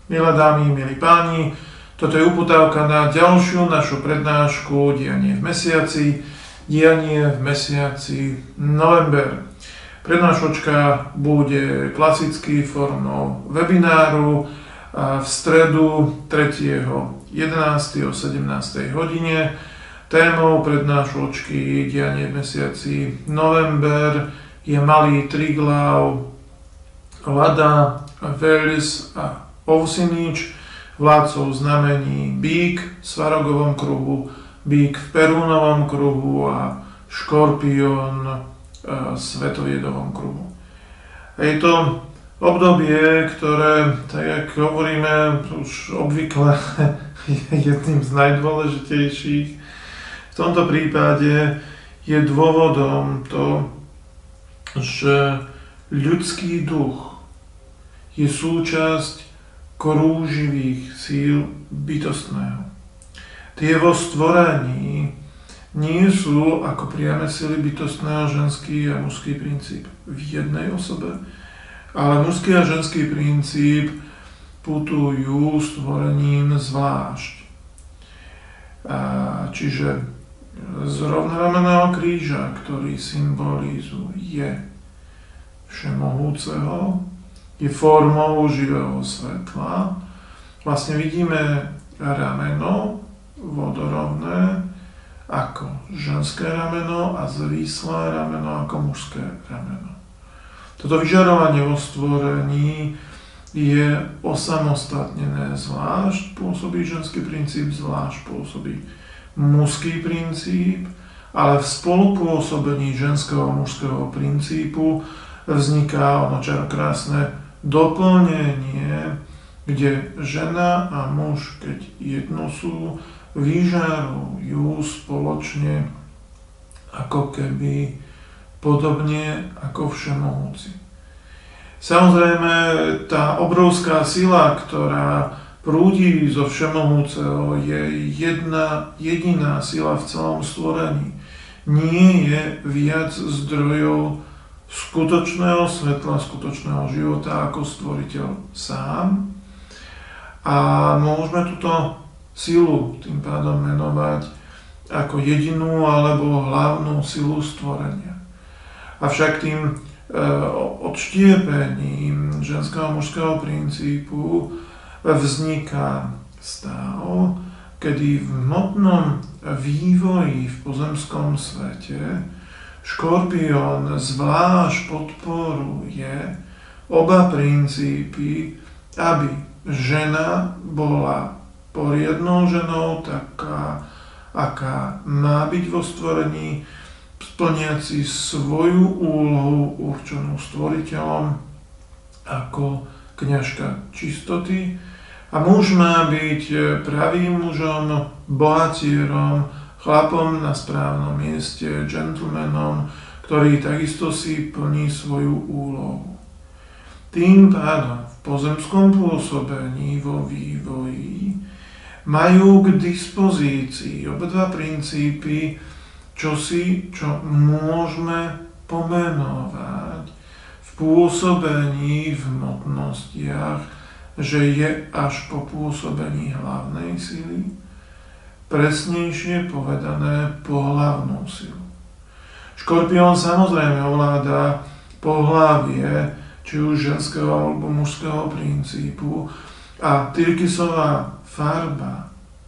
Milé dámy, milí páni, toto je uputávka na ďalšiu našu prednášku Dianie v mesiaci, Dianie v mesiaci november. Prednášočka bude klasicky formou webináru v stredu 3.11. o 17. hodine. Témou prednášočky Dianie v mesiaci november je Malý Triglav, Lada, Velis a Ovsinič, vládcov znamení Bík v Svarogovom kruhu, Bík v Perúnovom kruhu a Škorpión v Svetojedovom kruhu. Je to obdobie, ktoré, tak jak hovoríme už obvykle, je jedným z najdôležitejších. V tomto prípade je dôvodom to, že ľudský duch je súčasť krúživých síl bytostného. Tie vo stvorení nie sú ako priame sily bytostného ženský a mužský princíp v jednej osobe, ale mužský a ženský princíp putujú stvorením zvlášť. Čiže z rovnoramenného kríža, ktorý symbolizuje Všemohúceho, je formou živého svetla. Vlastne vidíme rameno vodorovné ako ženské rameno a zvíslé rameno ako mužské rameno. Toto vyžarovanie vo stvorení je osamostatnené, zvlášť pôsobí ženský princíp, zvlášť pôsobí mužský princíp, ale v spolupôsobení ženského a mužského princípu vzniká ono čarokrásne doplnenie, kde žena a muž, keď jedno sú, vyžarujú spoločne ako keby podobne ako Všemohúci. Samozrejme, tá obrovská sila, ktorá prúdi zo Všemohúceho, je jedna jediná sila v celom stvorení. Nie je viac zdrojov skutočného svetla, skutočného života ako stvoriteľ sám. A môžeme túto silu tým pádom menovať ako jedinú alebo hlavnú silu stvorenia. Avšak tým odštiepením ženského a mužského princípu vzniká stav, kedy v hmotnom vývoji v pozemskom svete Škorpión zvlášť podporuje oba princípy, aby žena bola poriadnou ženou, taká, aká má byť vo stvorení, splniaci svoju úlohu určenú stvoriteľom ako kňažka čistoty, a muž má byť pravým mužom, bohatierom, chlapom na správnom mieste, gentlemanom, ktorý takisto si plní svoju úlohu. Tým pádom v pozemskom pôsobení vo vývoji majú k dispozícii obidva princípy čosi, čo môžeme pomenovať v pôsobení v hmotnostiach, že je až po pôsobení hlavnej sily, presnejšie povedané pohlavnú silu. Škorpión samozrejme ovláda pohlavie, či už ženského alebo mužského princípu, a tyrkysová farba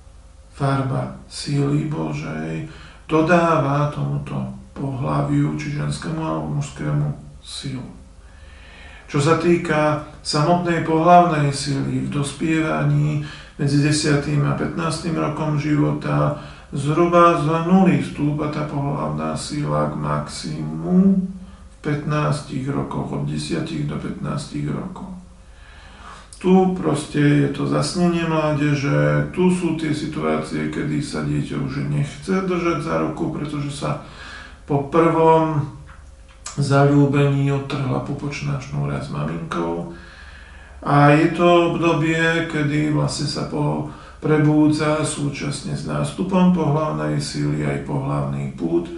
síly Božej, dodáva tomuto pohlaviu, či ženskému alebo mužskému silu. Čo sa týka samotnej pohlavnej sily v dospievaní medzi 10. a 15. rokom života, zhruba z 0 stúpa tá pohlavná sila k maximu v 15 rokoch, od 10 do 15 rokov. Tu proste je to zasnenie mládeže, tu sú tie situácie, kedy sa dieťa už nechce držať za ruku, pretože sa po prvom zaľúbení odtrhla pupočná šnúra s maminkou. A je to obdobie, kedy vlastne sa prebúdza súčasne s nástupom pohlavnej síly aj pohlavný púd,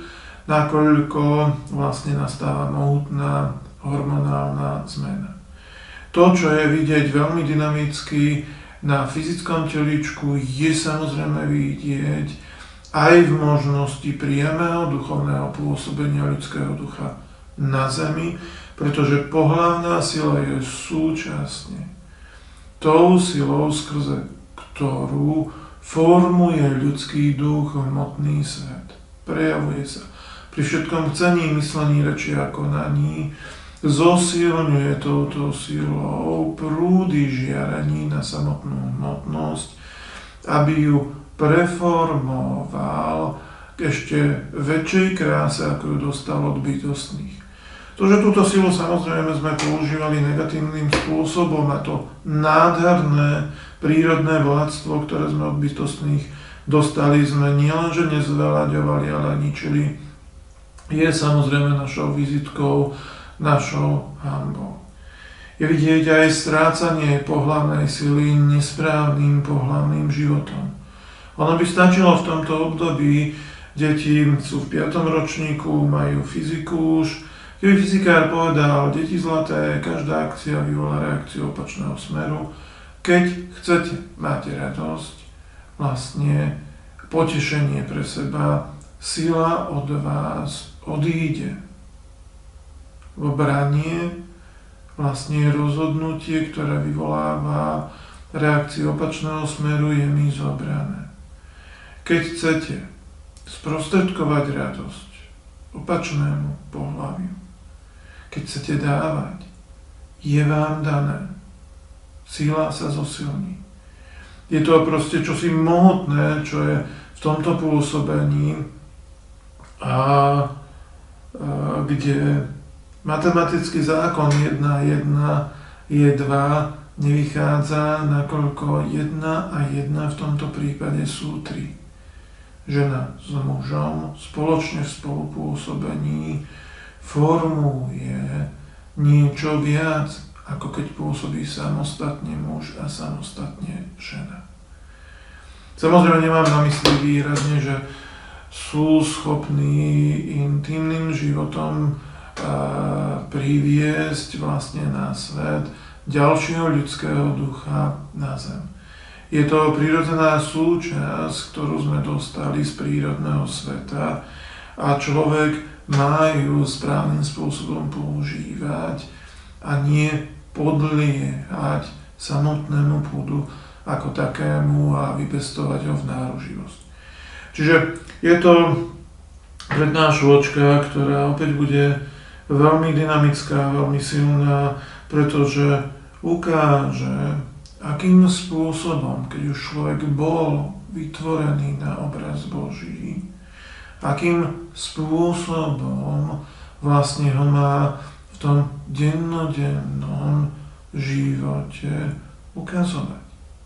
nakoľko vlastne nastáva mohutná hormonálna zmena. To, čo je vidieť veľmi dynamicky na fyzickom telíčku, je samozrejme vidieť aj v možnosti priamého duchovného pôsobenia ľudského ducha na zemi, pretože pohlavná sila je súčasne tou silou, skrze ktorú formuje ľudský duch hmotný svet. Prejavuje sa pri všetkom chcení, myslení, reči a konaní, zosilňuje touto silou prúdy žiarení na samotnú hmotnosť, aby ju preformoval k ešte väčšej kráse, ako ju dostal od bytostných. To, že túto silu samozrejme sme používali negatívnym spôsobom, a to nádherné prírodné bohatstvo, ktoré sme od bytostných dostali, sme nielenže nezveľaďovali, ale ničili, je samozrejme našou vizitkou, našou hanbou. Je vidieť aj strácanie pohlavnej sily nesprávnym pohlavným životom. Ono by stačilo v tomto období, deti sú v 5. ročníku, majú fyziku už, keby fyzikár povedal, deti zlaté, každá akcia vyvolá reakciu opačného smeru. Keď chcete, máte radosť, vlastne potešenie pre seba, sila od vás odíde. Branie vlastne rozhodnutie, ktoré vyvoláva reakciu opačného smeru, je mi zobrané. Keď chcete sprostredkovať radosť opačnému pohlaviu, keď chcete dávať, je vám dané. Sila sa zosilní. Je to proste čosi mohutné, čo je v tomto pôsobení a kde matematický zákon 1 je 2 nevychádza, nakoľko 1 a 1 v tomto prípade sú 3. Žena s mužom spoločne v spolupôsobení formuje niečo viac, ako keď pôsobí samostatne muž a samostatne žena. Samozrejme nemám na mysli výrazne, že sú schopní intimným životom priviesť vlastne na svet ďalšieho ľudského ducha na zem. Je to prirodzená súčasť, ktorú sme dostali z prírodného sveta a človek má ju správnym spôsobom používať a nie podliehať samotnému púdu ako takému a vypestovať ho v náruživosť. Čiže je to prednášočka, ktorá opäť bude veľmi dynamická, veľmi silná, pretože ukáže, akým spôsobom, keď už človek bol vytvorený na obraz Boží, akým spôsobom vlastne ho má v tom dennodennom živote ukazovať.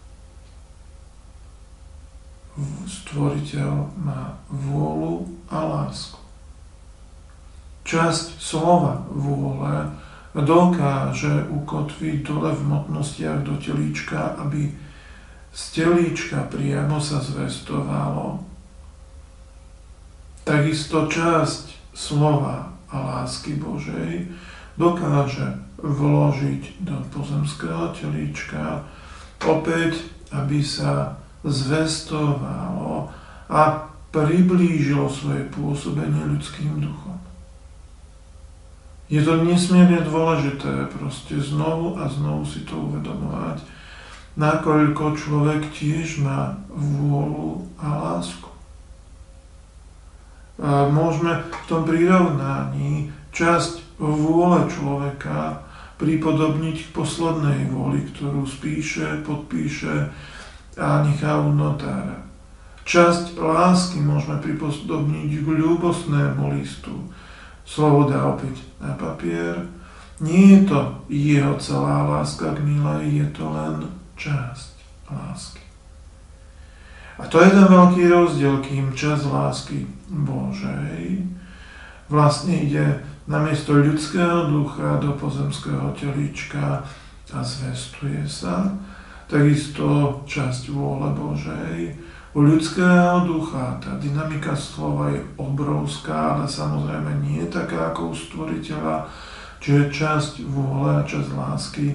Stvoriteľ má vôľu a lásku. Časť slova vôle dokáže ukotviť dole v hmotnostiach do telíčka, aby z telíčka priamo sa zvestovalo. Takisto časť slova a lásky Božej dokáže vložiť do pozemského telíčka, opäť, aby sa zvestovalo a priblížilo svoje pôsobenie ľudským duchom. Je to nesmierne dôležité proste znovu a znovu si to uvedomovať, nakoľko človek tiež má vôľu a lásku. A môžeme v tom prirovnaní časť vôle človeka pripodobniť k poslednej vôli, ktorú spíše, podpíše a nechá u notára. Časť lásky môžeme pripodobniť k ľúbostnému listu. Slovo dá opäť na papier. Nie je to jeho celá láska k milej, je to len časť lásky. A to je ten veľký rozdiel, kým časť lásky Božej vlastne ide namiesto ľudského ducha do pozemského telíčka a zvestuje sa. Takisto časť vôle Božej. U ľudského ducha tá dynamika slova je obrovská, ale samozrejme nie je taká ako u stvoriteľa, čiže časť vôle a časť lásky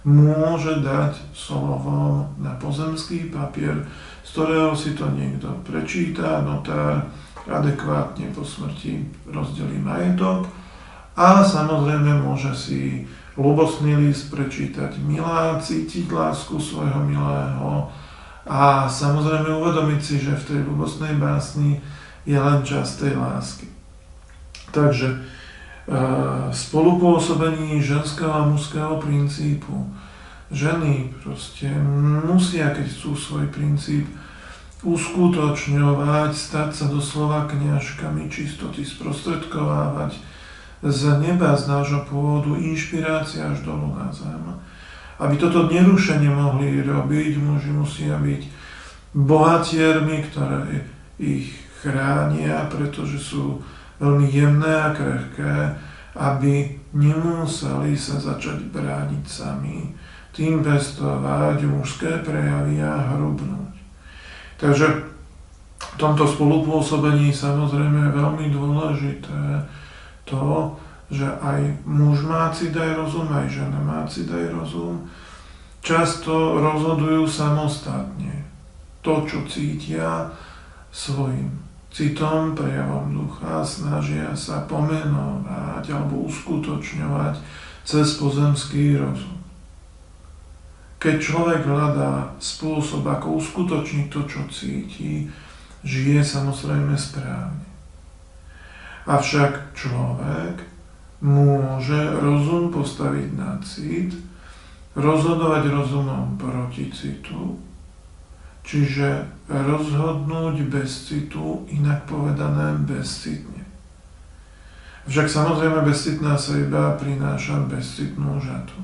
môže dať slovom na pozemský papier, z ktorého si to niekto prečíta, notár adekvátne po smrti rozdelí majetok a samozrejme môže si ľubostný list prečítať milá, cítiť lásku svojho milého a samozrejme uvedomiť si, že v tej ľubostnej básni je len časť tej lásky. Takže spolupôsobení ženského a mužského princípu. Ženy proste musia, keď chcú svoj princíp uskutočňovať, stať sa doslova kňažkami čistoty, sprostredkovávať z neba, z nášho pôvodu, inšpirácia až dolu na zem. Aby toto nerušenie mohli robiť, muži musia byť bohatiermi, ktoré ich chránia, pretože sú veľmi jemné a krehké, aby nemuseli sa začať brániť sami, tým pestovať mužské prejavy a hrubnúť. Takže v tomto spolupôsobení samozrejme je veľmi dôležité to, že aj muž má cit aj rozum, aj žena má cit aj rozum. Často rozhodujú samostatne to, čo cítia, svojim citom, prejavom ducha, snažia sa pomenovať alebo uskutočňovať cez pozemský rozum. Keď človek hľadá spôsob, ako uskutočniť to, čo cíti, žije samozrejme správne. Avšak človek môže rozum postaviť na cit, rozhodovať rozumom proti citu, čiže rozhodnúť bez citu, inak povedané bezcitne. Však samozrejme bezcitná sejba prináša bezcitnú žatvu.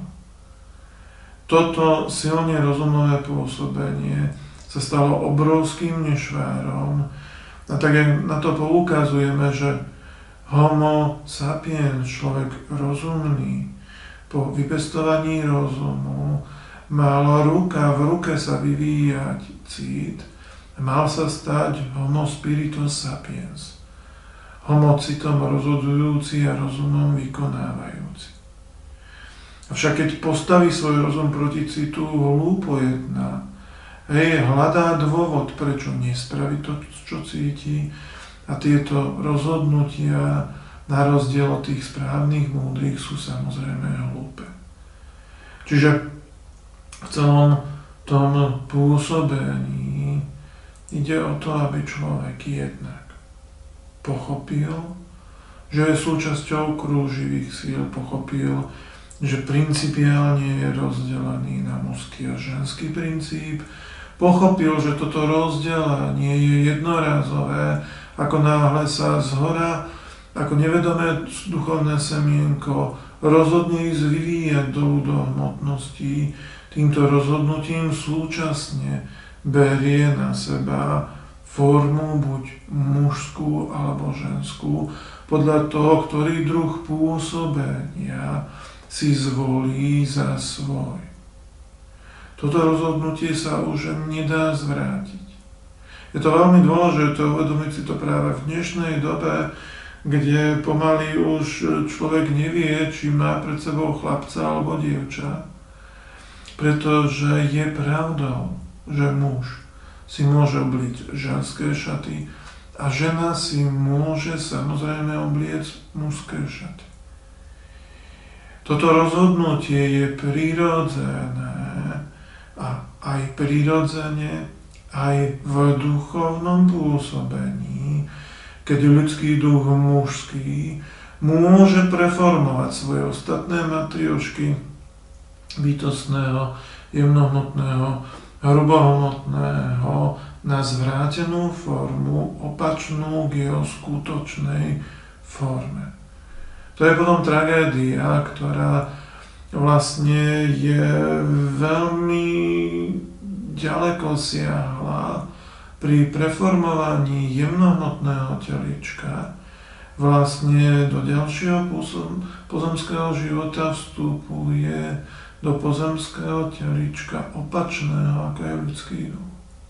Toto silne rozumové pôsobenie sa stalo obrovským nešvárom a tak na to poukazujeme, že homo sapiens, človek rozumný, po vypestovaní rozumu mal ruka v ruke sa vyvíjať cit, mal sa stať homo spiritus sapiens, homo citom rozhodujúci a rozumom vykonávajúci. Avšak keď postaví svoj rozum proti citu, hlúpo jedná, hľadá dôvod, prečo nespraví to, čo cíti, a tieto rozhodnutia, na rozdiel od tých správnych, múdrych, sú samozrejme hlúpe. Čiže v celom tom pôsobení ide o to, aby človek jednak pochopil, že je súčasťou kruhu živých síl, pochopil, že principiálne je rozdelený na mužský a ženský princíp, pochopil, že toto rozdelenie je jednorázové, ako náhle sa zhora, ako nevedomé duchovné semienko rozhodne ísť vyvíjať dolu do hmotnosti, týmto rozhodnutím súčasne berie na seba formu buď mužskú alebo ženskú, podľa toho, ktorý druh pôsobenia si zvolí za svoj. Toto rozhodnutie sa už nedá zvrátiť. Je to veľmi dôležité uvedomiť si to práve v dnešnej dobe, kde pomaly už človek nevie, či má pred sebou chlapca alebo dievča. Pretože je pravdou, že muž si môže obliť ženské šaty a žena si môže samozrejme obliec mužské šaty. Toto rozhodnutie je prirodzené a aj prirodzene aj v duchovnom pôsobení, keď ľudský duch mužský môže preformovať svoje ostatné matriošky bytostného, jemnohmotného, hrubohmotného na zvrátenú formu, opačnú k jeho skutočnej forme. To je potom tragédia, ktorá vlastne je veľmi ďaleko siahla pri preformovaní jemnohmotného telička. Vlastne do ďalšieho pozemského života vstupuje do pozemského telička opačného, ako je ľudský duch.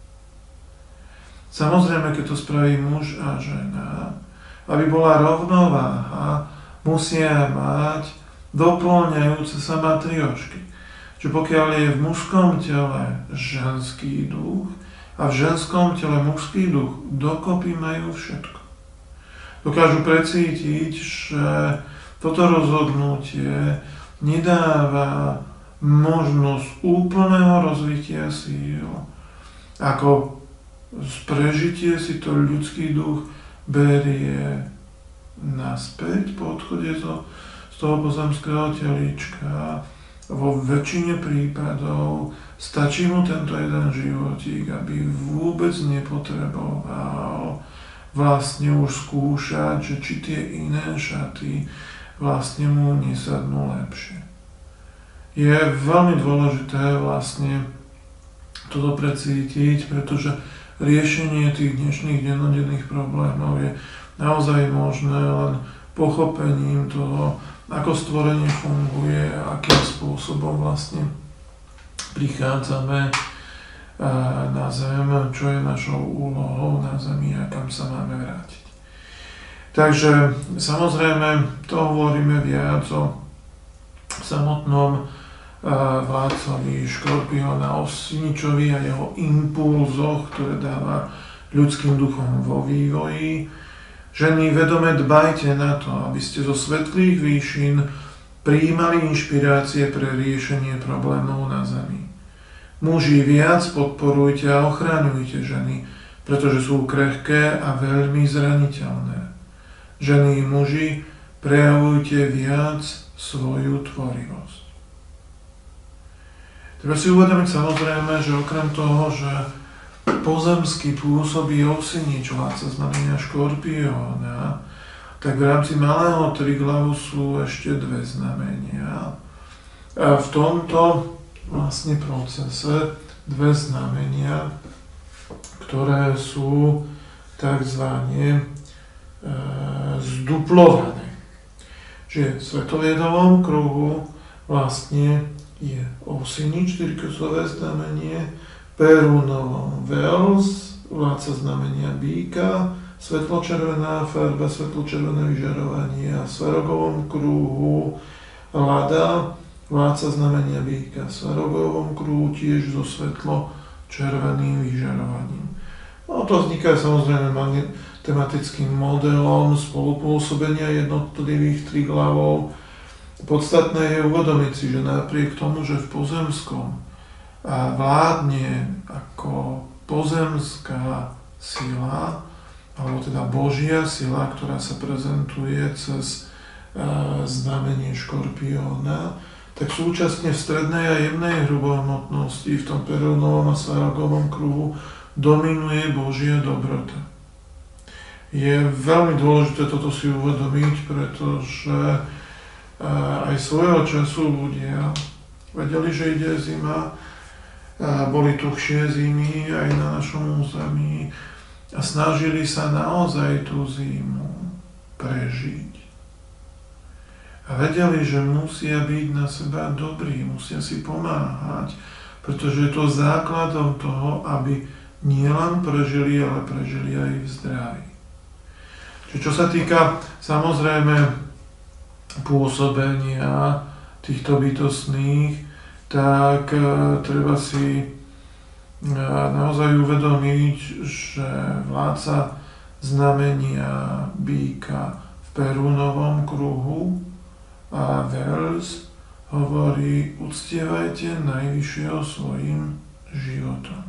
Samozrejme, keď to spraví muž a žena, aby bola rovnováha, musia mať doplňajúce sa matriošky. že pokiaľ je v mužskom tele ženský duch a v ženskom tele mužský duch, dokopy majú všetko. Dokážu precítiť, že toto rozhodnutie nedáva možnosť úplného rozvitia síl, ako prežitie si to ľudský duch berie naspäť po odchode z toho pozemského telíčka. Vo väčšine prípadov stačí mu tento jeden životík, aby vôbec nepotreboval vlastne už skúšať, že či tie iné šaty vlastne mu nesadnú lepšie. Je veľmi dôležité vlastne toto precítiť, pretože riešenie tých dnešných dennodenných problémov je naozaj možné len pochopením toho, ako stvorenie funguje a akým spôsobom vlastne prichádzame na zem, čo je našou úlohou na zemi a kam sa máme vrátiť. Takže samozrejme to hovoríme viac o samotnom vládcovi Škorpióna, o Osiničovi a jeho impulzoch, ktoré dáva ľudským duchom vo vývoji. Ženy, vedome dbajte na to, aby ste zo svetlých výšin prijímali inšpirácie pre riešenie problémov na zemi. Muži, viac podporujte a ochraňujte ženy, pretože sú krehké a veľmi zraniteľné. Ženy, muži, prejavujte viac svoju tvorivosť. Treba si uvedomiť samozrejme, že okrem toho, že pozemský pôsobí Osinič, vládca znamenia Škorpióna, tak v rámci malého triglavu sú ešte dve znamenia. A v tomto vlastne procese dve znamenia, ktoré sú takzvané zduplované. Čiže v svetoviedovom kruhu vlastne je Osinič, tyrkosové znamenie, Perunovom Vels, vládca znamenia býka, svetločervená farba, svetločervené vyžarovanie a v Svarogovom kruhu Lada, vládca znamenia býka, v Svarogovom kruhu tiež so svetločerveným vyžarovaním. No to vzniká samozrejme tematickým modelom spolupôsobenia jednotlivých triglavov. Podstatné je uvedomiť si, že napriek tomu, že v pozemskom vládne ako pozemská sila, alebo teda Božia sila, ktorá sa prezentuje cez znamenie Škorpióna, tak súčasne v strednej a jemnej hrubohmotnosti v tom Perunovom a Svarogovom kruhu dominuje Božia dobrota. Je veľmi dôležité toto si uvedomiť, pretože aj svojho času ľudia vedeli, že ide zima, boli tuhšie zimy aj na našom území a snažili sa naozaj tú zimu prežiť. A vedeli, že musia byť na seba dobrí, musia si pomáhať, pretože je to základom toho, aby nielen prežili, ale prežili aj v zdraví. Čiže čo sa týka samozrejme pôsobenia týchto bytostných, tak treba si naozaj uvedomiť, že vládca znamenia býka v Perunovom kruhu a Vels hovorí: uctievajte najvyššieho svojim životom.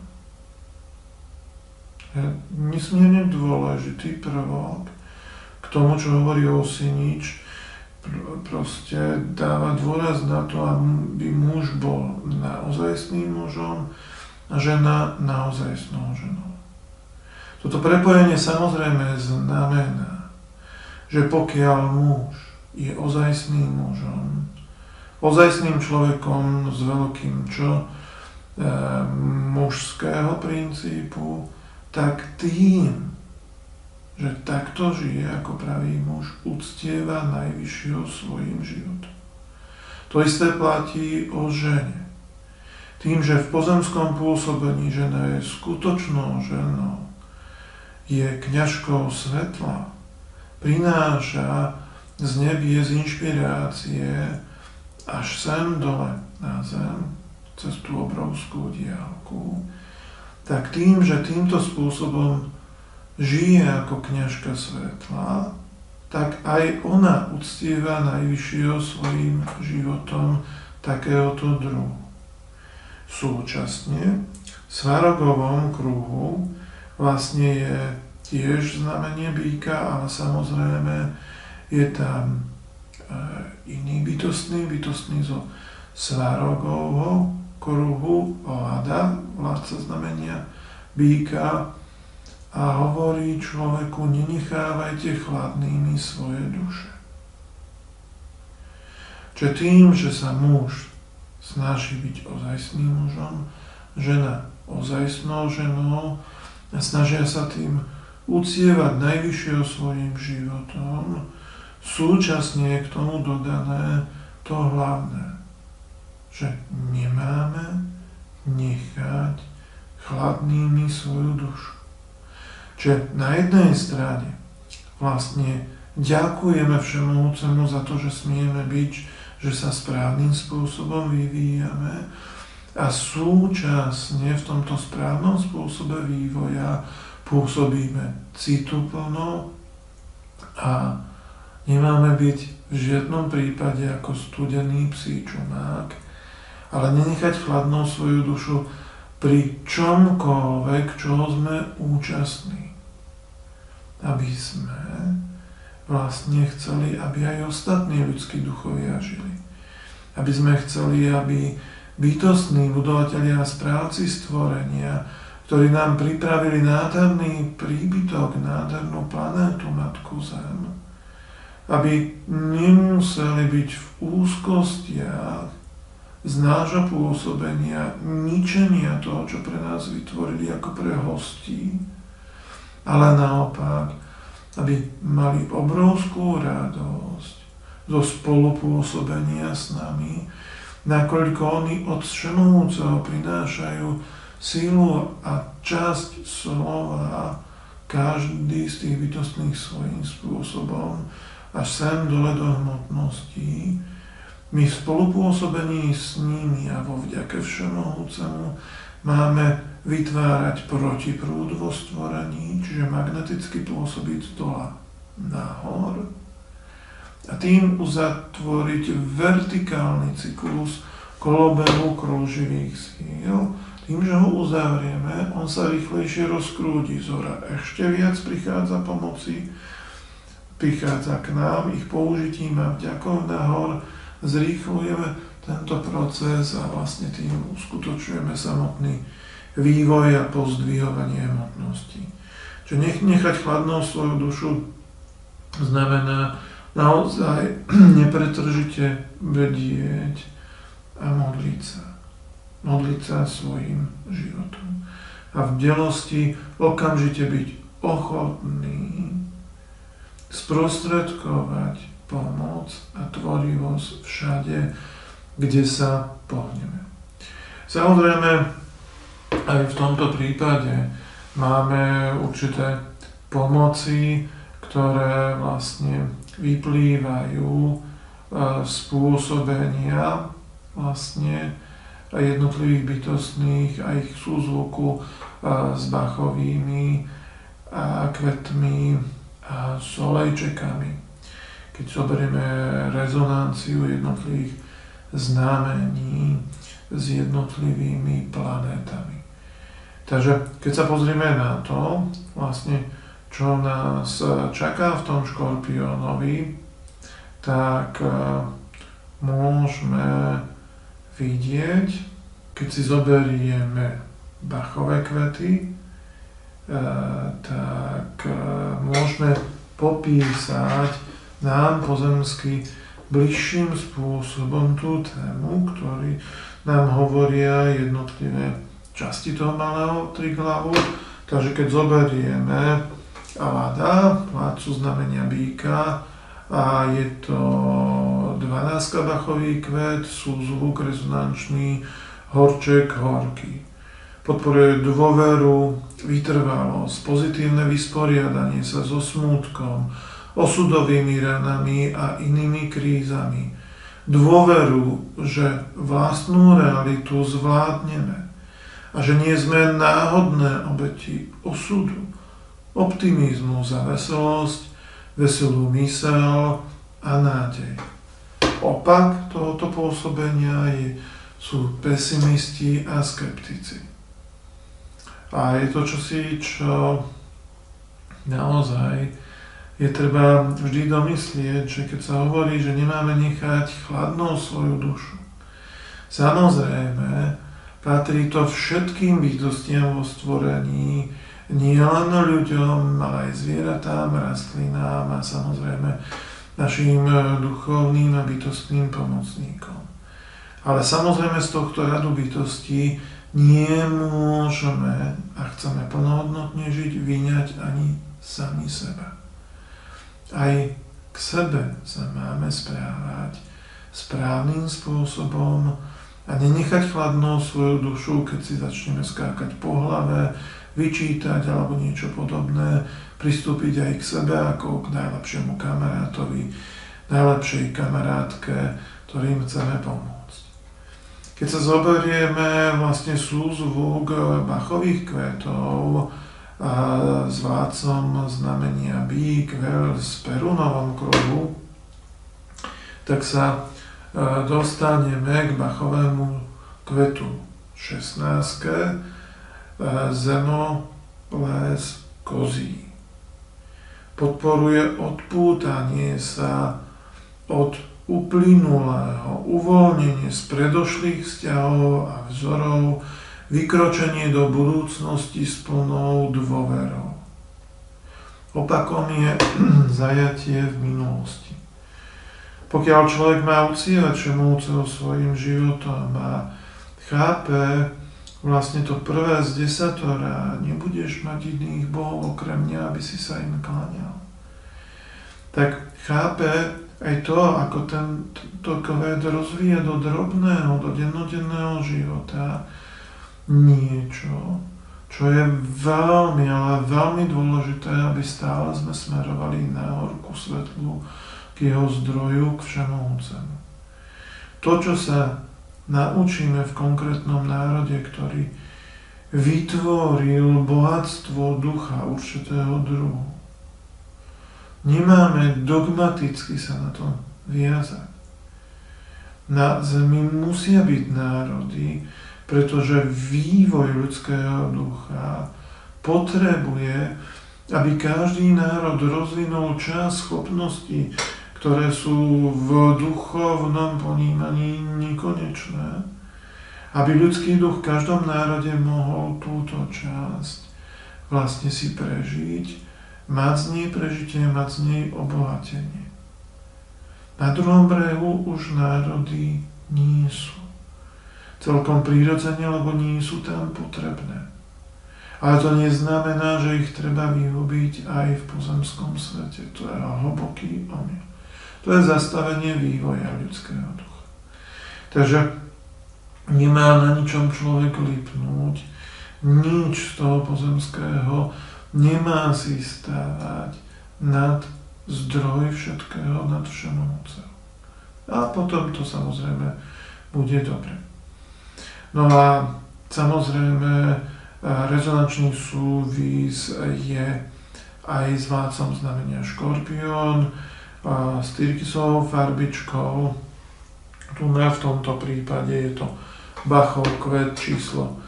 Je nesmierne dôležitý prvok k tomu, čo hovorí Osinič, proste dáva dôraz na to, aby muž bol naozajstným mužom a žena naozajstnou ženou. Toto prepojenie samozrejme znamená, že pokiaľ muž je ozajstným mužom, ozajstným človekom s veľkým čo mužského princípu, tak tým, že takto žije ako pravý muž, uctieva najvyššieho svojim životom. To isté platí o žene. Tým, že v pozemskom pôsobení žena je skutočnou ženou, je kňažkou svetla, prináša z nebie z inšpirácie až sem dole na zem, cez tú obrovskú diaľku, tak tým, že týmto spôsobom žije ako kňažka svetla, tak aj ona uctieva Najvyššieho svojím životom takéhoto druhu. Súčasne v Svarogovom kruhu vlastne je tiež znamenie býka, ale samozrejme je tam iný bytostný zo Svarogovho kruhu Lada, vládca znamenia býka, a hovorí človeku: nenechávajte chladnými svoje duše. Čiže tým, že sa muž snaží byť ozajstným mužom, žena ozajstnou ženou a snažia sa tým uctievať Najvyššieho svojím životom, súčasne je k tomu dodané to hlavné, že nemáme nechať chladnými svoju dušu. Čiže na jednej strane vlastne ďakujeme Všemohúcemu za to, že smieme byť, že sa správnym spôsobom vyvíjame, a súčasne v tomto správnom spôsobe vývoja pôsobíme cituplno a nemáme byť v žiadnom prípade ako studený psí čumák, ale nenechať chladnou svoju dušu pri čomkoľvek, čoho sme účastní. Aby sme vlastne chceli, aby aj ostatní ľudskí duchovia žili. Aby sme chceli, aby bytostní budovatelia a správci stvorenia, ktorí nám pripravili nádherný príbytok, nádhernú planétu Matku Zem, aby nemuseli byť v úzkostiach z nášho pôsobenia, ničenia toho, čo pre nás vytvorili ako pre hostí, ale naopak, aby mali obrovskú radosť zo spolupôsobenia s nami, nakoľko oni od Všemohúceho prinášajú silu a časť slova, každý z tých bytostných svojím spôsobom, až sem dole do hmotnosti. My v spolupôsobení s nimi a vo vďake Všemohúcemu máme vytvárať protiprúd vo stvorení, čiže magneticky pôsobiť z dola nahor a tým uzatvoriť vertikálny cyklus kolobehu kruživých síl. Tým, že ho uzavrieme, on sa rýchlejšie rozkrúti. Zora ešte viac prichádza pomoci, prichádza k nám, ich použitím a vďakou nahor zrýchlujeme tento proces a vlastne tým uskutočujeme samotný vývoj a pozdvihovanie hmotnosti. Čiže nechať chladnou svoju dušu znamená naozaj nepretržite bdieť a modliť sa. Modliť sa svojim životom. A v bdelosti okamžite byť ochotný sprostredkovať pomoc a tvorivosť všade, kde sa pohneme. Samozrejme, aj v tomto prípade máme určité pomoci, ktoré vlastne vyplývajú z pôsobenia vlastne jednotlivých bytostných a ich súzvuku s bachovými kvetmi a solejčekami. Keď zoberieme rezonanciu jednotlivých znamení s jednotlivými planétami. Takže keď sa pozrieme na to, vlastne, čo nás čaká v tom Škorpiónovi, tak môžeme vidieť, keď si zoberieme bachové kvety, tak môžeme popísať nám pozemsky bližším spôsobom tú tému, ktorý nám hovoria jednotlivé časti toho malého trihlavu. Takže keď zoberieme Lada, vládcu znamenia býka, a je to 12 bachový kvet, súzvuk rezonančný, horček horký. Podporuje dôveru, vytrvalosť, pozitívne vysporiadanie sa so smútkom, osudovými ranami a inými krízami. dôveru, že vlastnú realitu zvládneme a že nie sme náhodné obeti osudu, optimizmus a veselosť, veselú myseľ a nádej. Opak tohoto pôsobenia sú pesimisti a skeptici. A je to čosi, čo naozaj je treba vždy domyslieť, že keď sa hovorí, že nemáme nechať chladnou svoju dušu. Samozrejme, patrí to všetkým bytostiam vo stvorení, nie len ľuďom, ale aj zvieratám, rastlinám a samozrejme našim duchovným a bytostným pomocníkom. Ale samozrejme z tohto radu bytostí nemôžeme, a chceme plnohodnotne žiť, vyňať ani sami seba. Aj k sebe sa máme správať správnym spôsobom a nenechať chladnou svoju dušu, keď si začneme skákať po hlave, vyčítať alebo niečo podobné, pristúpiť aj k sebe ako k najlepšiemu kamarátovi, najlepšej kamarátke, ktorým chceme pomôcť. Keď sa zoberieme vlastne súzvuk Bachových kvetov s vládcom znamenia Bík, Vel v Perunovom kruhu, tak sa dostaneme k Bachovému kvetu 16. Zemo-les kozí. Podporuje odpútanie sa od uplynulého, uvoľnenie z predošlých vzťahov a vzorov, vykročenie do budúcnosti s plnou dôverou. Opakom je zajatie v minulosti. Pokiaľ človek má uctievať všemovúceho svojim životom a chápe vlastne to prvé z desatora, nebudeš mať iných bohov okrem mňa, aby si sa im kláňal, tak chápe aj to, ako tento kvet rozvíja do drobného, do dennodenného života niečo, čo je veľmi, ale veľmi dôležité, aby stále sme smerovali nahor ku svetlu, k jeho zdroju, k všemovúcemu. To, čo sa naučíme v konkrétnom národe, ktorý vytvoril bohatstvo ducha určitého druhu. Nemáme dogmaticky sa na to viazať. Na zemi musia byť národy, pretože vývoj ľudského ducha potrebuje, aby každý národ rozvinul časť schopností, ktoré sú v duchovnom ponímaní nekonečné, aby ľudský duch v každom národe mohol túto časť vlastne si prežiť, mať z nej prežitie, mať z nej obohatenie. Na druhom brehu už národy nie sú. Celkom prirodzene, lebo nie sú tam potrebné. Ale to neznamená, že ich treba vyhubiť aj v pozemskom svete. To je hlboký omyl. To je zastavenie vývoja ľudského ducha. Takže nemá na ničom človek lipnúť, nič z toho pozemského nemá si stávať nad zdroj všetkého, nad všemohúceho. A potom to samozrejme bude dobre. No a samozrejme rezonančný súvis je aj s vládcom znamenia Škorpión, s Tyrkisovou farbičkou. Tu v tomto prípade je to Bachov kvet číslo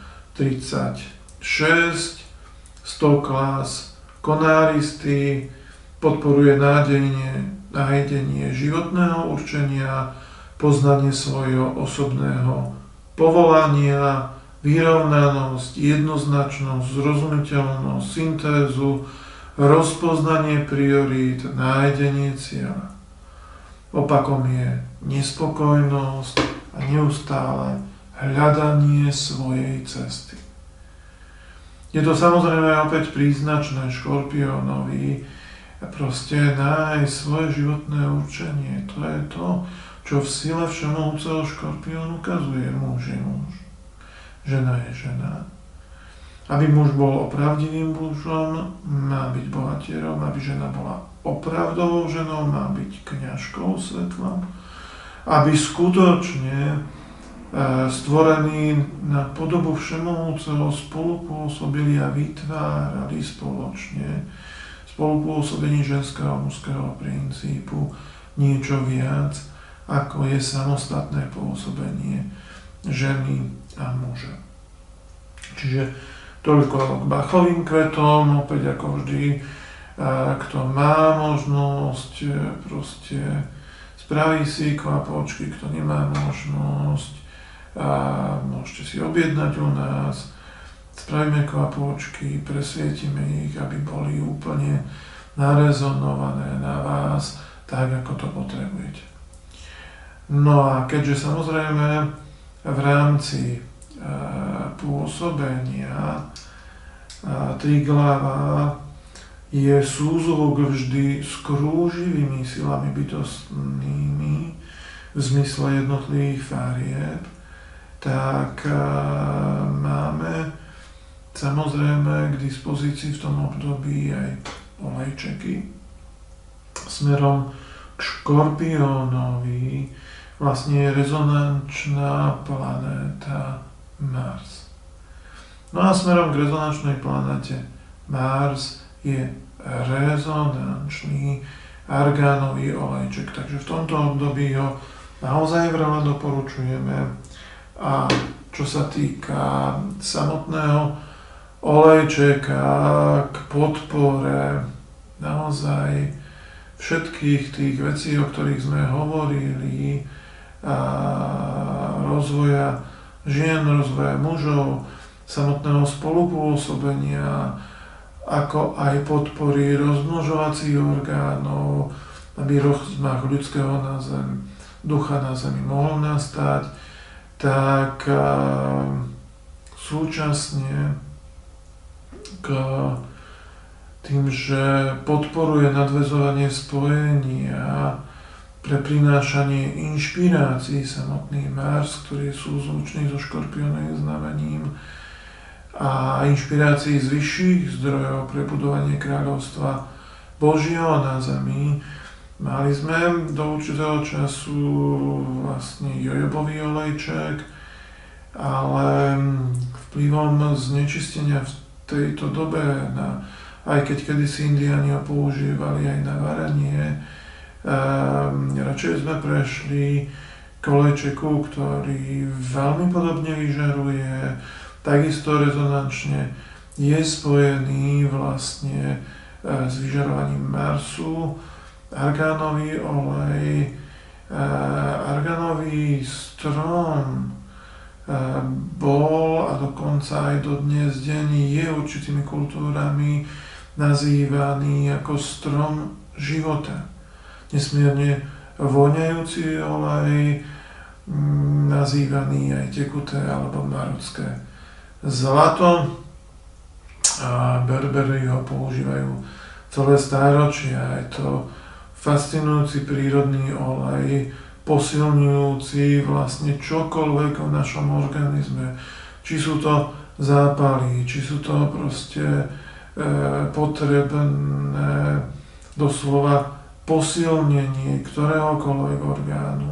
36, Stoklás konáristy, podporuje nájdenie životného určenia, poznanie svojho osobného povolania, vyrovnanosť, jednoznačnosť, zrozumiteľnosť, syntézu, rozpoznanie priorít, nájdenie cieľa. Opakom je nespokojnosť a neustále hľadanie svojej cesty. Je to samozrejme opäť príznačné Škorpiónovi proste nájsť svoje životné určenie. To je to, čo v sile všemohúceho Škorpión ukazuje. Muž je muž, žena je žena. Aby muž bol opravdivým mužom, má byť bohatierom, aby žena bola opravdovou ženou, má byť kňažkou svetlom. aby skutočne stvorení na podobu Všemohúceho spolupôsobili a vytvárali spoločne spolupôsobení ženského a mužského princípu niečo viac, ako je samostatné pôsobenie ženy a muža. Čiže toľko k Bachovým kvetom, opäť ako vždy, kto má možnosť, proste spraví si kvapôčky, kto nemá možnosť, môžete si objednať u nás, spravíme kvapôčky, presvietime ich, aby boli úplne narezonované na vás, tak ako to potrebujete. No a keďže samozrejme v rámci pôsobenia triglava je súzvuk vždy s krúživými silami bytostnými v zmysle jednotlivých farieb, tak máme samozrejme k dispozícii v tom období aj olejčeky smerom k Škorpiónovi, vlastne je rezonančná planéta Mars. No a smerom k rezonančnej planéte Mars je rezonančný argánový olejček. Takže v tomto období ho naozaj veľa doporučujeme. A čo sa týka samotného olejčeka k podpore naozaj všetkých tých vecí, o ktorých sme hovorili, rozvoja žien, rozvoja mužov, samotného spolupôsobenia, ako aj podpory rozmnožovacích orgánov, aby rozmach ľudského ducha na zemi mohol nastať, tak súčasne k tým, že podporuje nadväzovanie spojenia pre prinášanie inšpirácií samotný Mars, ktorý je súzvučný so Škorpiónovým znamením, a inšpirácií z vyšších zdrojov pre budovanie kráľovstva Božieho na zemi. Mali sme do určitého času vlastne jojobový olejček, ale vplyvom znečistenia v tejto dobe, aj keď kedysi Indiáni ho používali aj na varenie, radšej sme prešli k olejčeku, ktorý veľmi podobne vyžaruje, takisto rezonančne je spojený vlastne s vyžarovaním Marsu. Argánový olej, argánový strom bol a dokonca aj dodnes deň je určitými kultúrami nazývaný ako strom života. Nesmierne voňajúci olej, nazývaný aj tekuté alebo marocké zlato, a Berberi ho používajú celé stáročia. Je to fascinujúci prírodný olej, posilňujúci vlastne čokoľvek v našom organizme. Či sú to zápaly, či sú to proste potrebné doslova posilnenie ktoréhokoľvek orgánu,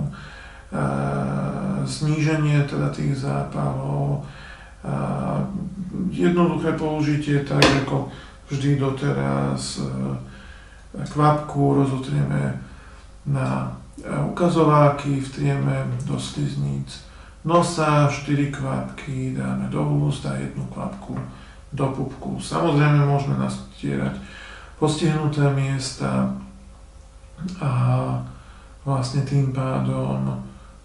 zníženie teda tých zápalov, jednoduché použitie, tak ako vždy doteraz. Kvapku rozotrieme na ukazováky, vtrieme do slizníc nosa, 4 kvapky dáme do úst a 1 kvapku do pupku. Samozrejme môžeme nastierať postihnuté miesta a vlastne tým pádom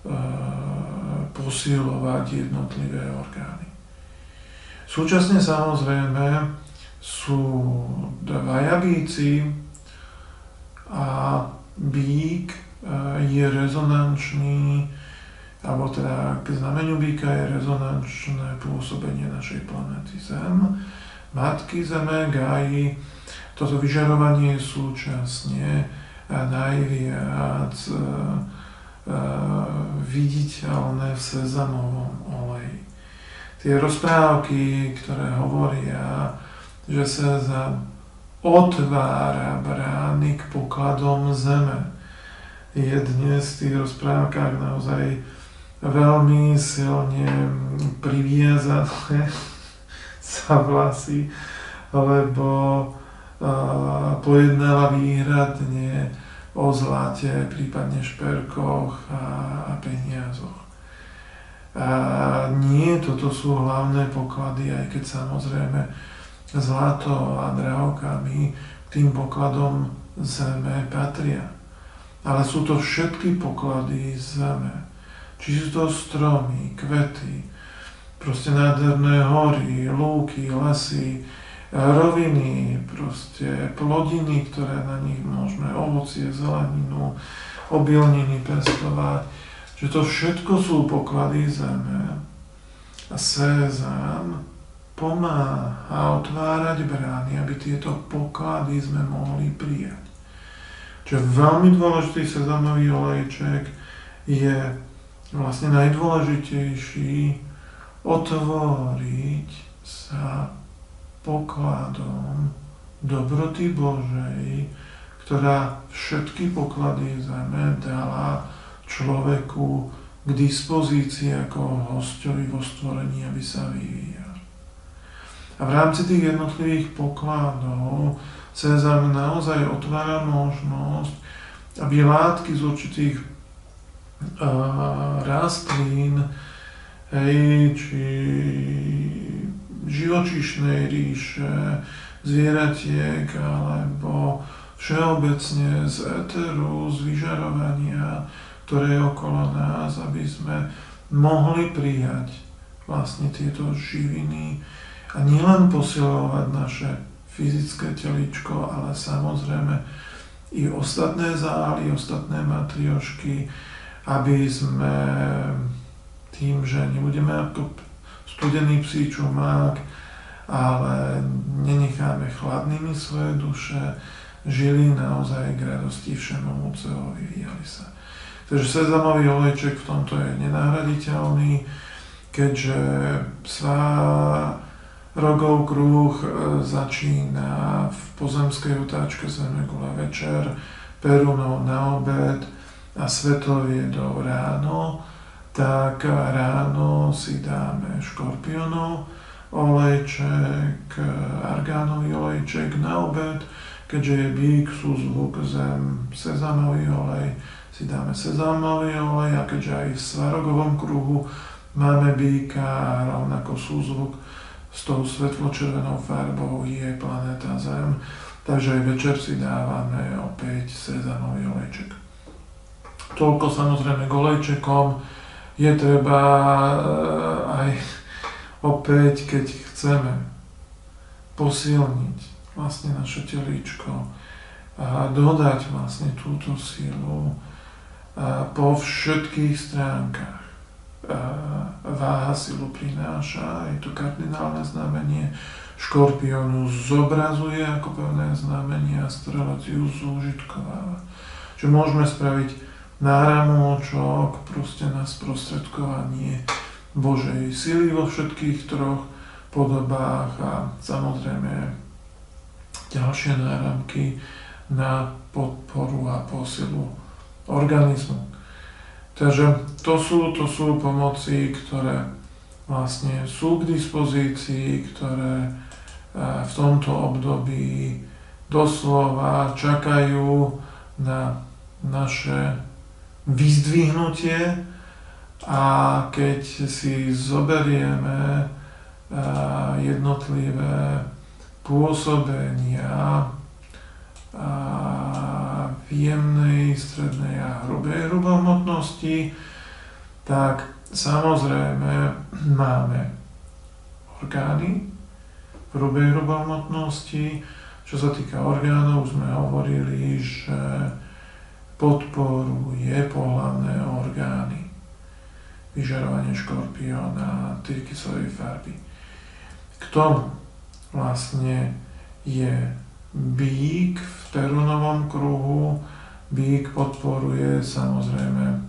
posilovať jednotlivé orgány. Súčasne samozrejme sú dvaja bíci a bík je rezonančný, alebo teda k znameniu býka je rezonančné pôsobenie našej planéty Zem, Matky Zeme, Gáji. Toto vyžarovanie je súčasne najviac viditeľné v sezamovom oleji. Tie rozprávky, ktoré hovoria, že sezam otvára brány k pokladom zeme, je dnes v tých rozprávkach naozaj veľmi silne priviazané sa vlasy, lebo pojednáva výhradne o zlate, prípadne šperkoch a peniazoch. A nie, toto sú hlavné poklady, aj keď samozrejme zlato a drahokamy k tým pokladom zeme patria. Ale sú to všetky poklady zeme. Či sú to stromy, kvety, proste nádherné hory, lúky, lesy, roviny, proste plodiny, ktoré na nich môžeme, ovocie, zeleninu, obilniny pestovať. Že to všetko sú poklady zeme. A sézam pomáha otvárať brány, aby tieto poklady sme mohli prijať. Čiže veľmi dôležitý sezamový olejček je vlastne najdôležitejší otvoriť sa pokladom dobroty Božej, ktorá všetky poklady zeme dala človeku k dispozícii ako hosťovi vo stvorení, aby sa vyvíjal. A v rámci tých jednotlivých pokladov Cézanne naozaj otvára možnosť, aby látky z určitých rastlín, či živočíšnej ríše, zvieratiek, alebo všeobecne z éteru, z vyžarovania, ktoré je okolo nás, aby sme mohli prijať vlastne tieto živiny a nielen posilovať naše fyzické teličko, ale samozrejme i ostatné zály, ostatné matriošky, aby sme tým, že nebudeme ako studený psí čumák, ale nenecháme chladnými svoje duše, žili naozaj k radosti všemohúceho, vyvíjali sa. Takže sezamový olejček v tomto je nenahraditeľný, keďže Svárogov kruh začína v pozemskej otáčke Zemegule večer, Perunov na obed a Svetoviedov ráno, tak ráno si dáme škorpiónov olejček, argánový olejček na obed, keďže je bík, súzvuk, zem, sezamový olej, si dáme sezamový olej a keďže aj v Svarogovom kruhu máme bíka a rovnako súzvuk s tou svetlo-červenou farbou je planéta Zem, takže aj večer si dávame opäť sezamový olejček. Toľko samozrejme k olejčekom. Je treba aj opäť, keď chceme posilniť vlastne naše telíčko a dodať vlastne túto silu po všetkých stránkach. Váha silu prináša, je to kardinálne znamenie, škorpiónu zobrazuje ako pevné znamenie a strelec ju zúžitkováva. Čiže môžeme spraviť náramôčok proste na sprostredkovanie Božej sily vo všetkých troch podobách a samozrejme ďalšie náramky na podporu a posilu organizmu. Takže to sú pomoci, ktoré vlastne sú k dispozícii, ktoré v tomto období doslova čakajú na naše vyzdvihnutie a keď si zoberieme jednotlivé pôsobenia v jemnej, strednej a hrubej hrubohmotnosti, tak samozrejme máme orgány v hrubej hrubohmotnosti. Čo sa týka orgánov, sme hovorili, že podporuje pohlavné orgány, vyžarovanie škorpióna, tyrkysovej farby. K tomu vlastne je bík v Perunovom kruhu. Bík podporuje samozrejme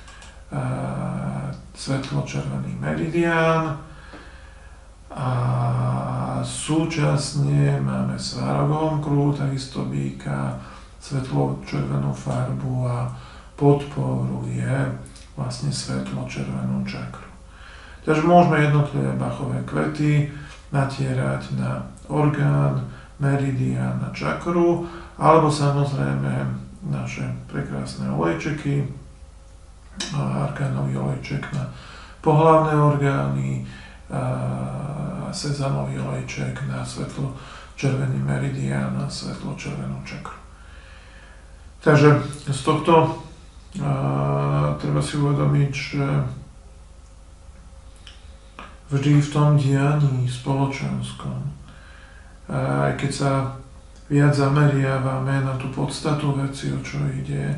svetlo-červený meridián a súčasne máme v Svarogovom kruhu takisto bíka, svetlo-červenú farbu a podporuje vlastne svetlo-červenú čakru. Takže môžeme jednotlivé bachové kvety natierať na orgán, meridián, na čakru, alebo samozrejme naše prekrásne olejčeky, arkánový olejček na pohlavné orgány, sezamový olejček na svetlo-červený meridián a svetlo-červenú čakru. Takže z tohto treba si uvedomiť, že vždy v tom dianí spoločenskom, aj keď sa viac zameriavame na tú podstatu veci, o čo ide,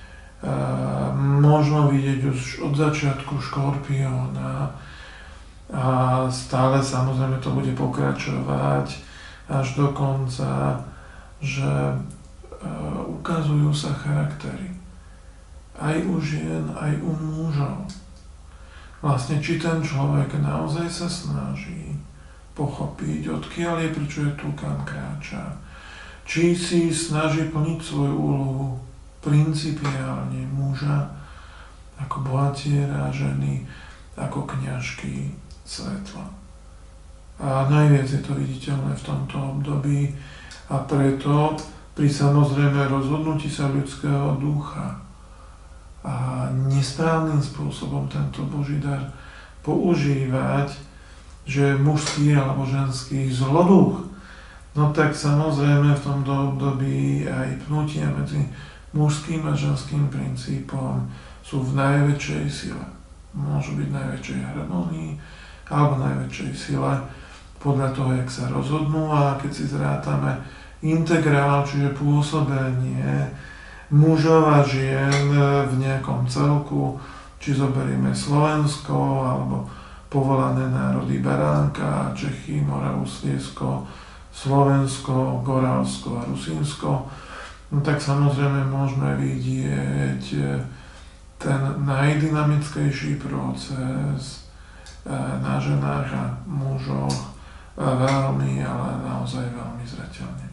možno vidieť už od začiatku Škorpióna a stále samozrejme to bude pokračovať až do konca, že ukazujú sa charaktery aj u žien, aj u mužov. Vlastne, či ten človek naozaj sa snaží pochopiť, odkiaľ je, prečo je tu, kam kráča. Či si snaží plniť svoju úlohu principiálne muža, ako bohatiera, ženy, ako kňažky svetla. A najviac je to viditeľné v tomto období a preto pri samozrejme rozhodnutí sa ľudského ducha a nesprávnym spôsobom tento Boží dar používať, že mužský alebo ženský zloduch, no tak samozrejme v tomto období aj pnutia medzi mužským a ženským princípom sú v najväčšej sile. Môžu byť v najväčšej harmonii alebo najväčšej sile podľa toho, jak sa rozhodnú, a keď si zrátame integrál, čiže pôsobenie mužov a žien v nejakom celku, či zoberieme Slovensko, alebo povolané národy Baránka, Čechy, Moravu, Sliesko, Slovensko, Gorálsko a Rusínsko, no tak samozrejme môžeme vidieť ten najdynamickejší proces na ženách a mužoch veľmi, ale naozaj veľmi zreteľne.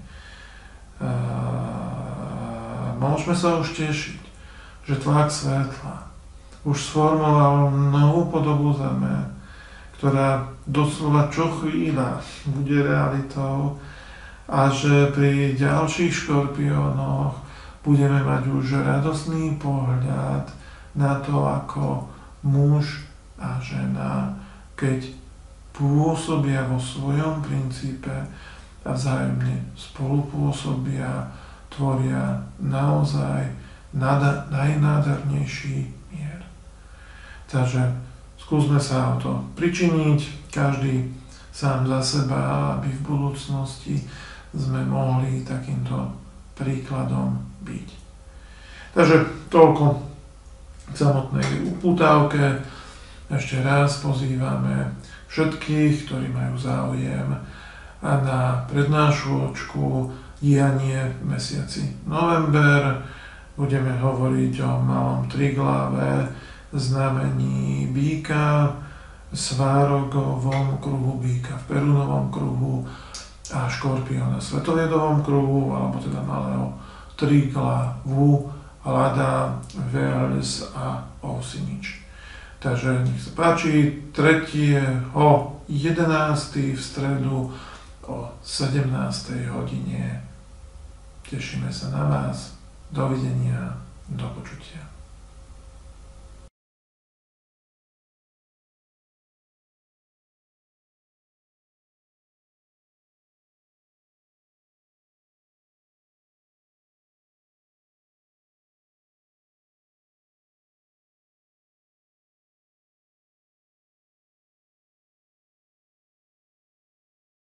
Môžeme sa už tešiť, že tlak svetla už sformoval novú podobu Zeme, ktorá doslova čo chvíľa bude realitou a že pri ďalších Škorpiónoch budeme mať už radosný pohľad na to, ako muž a žena, keď pôsobia vo svojom princípe a vzájomne spolupôsobia, tvoria naozaj najnádhernejší mier. Takže skúsme sa o to pričiniť, každý sám za seba, aby v budúcnosti sme mohli takýmto príkladom byť. Takže toľko k samotnej upútavke. Ešte raz pozývame všetkých, ktorí majú záujem a na prednášočku dianie v mesiaci november. Budeme hovoriť o malom triglave, znamení býka, Svárogovom kruhu býka v Perunovom kruhu a Škorpióna v Svetoviedovom kruhu, alebo teda malého triglavu, Lada, Vels a Osinič. Takže nech sa páči, 3.11. v stredu o 17. hodine. Tešíme sa na vás. Dovidenia, do počutia.